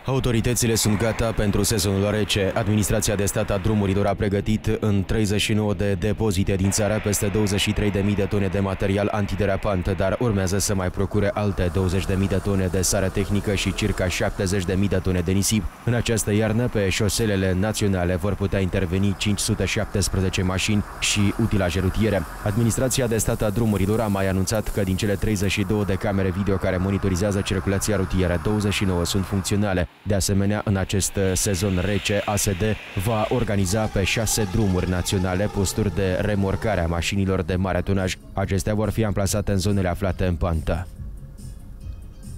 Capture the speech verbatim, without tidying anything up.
Autoritățile sunt gata pentru sezonul rece. Administrația de stat a drumurilor a pregătit în treizeci și nouă de depozite din țară peste douăzeci și trei de mii de tone de material antiderapant, dar urmează să mai procure alte douăzeci de mii de tone de sare tehnică și circa șaptezeci de mii de tone de nisip. În această iarnă, pe șoselele naționale vor putea interveni cinci sute șaptesprezece mașini și utilaje rutiere. Administrația de stat a drumurilor a mai anunțat că din cele treizeci și două de camere video care monitorizează circulația rutieră, douăzeci și nouă sunt funcționale. De asemenea, în acest sezon rece, A S D va organiza pe șase drumuri naționale posturi de remorcare a mașinilor de mare tonaj. Acestea vor fi amplasate în zonele aflate în pantă.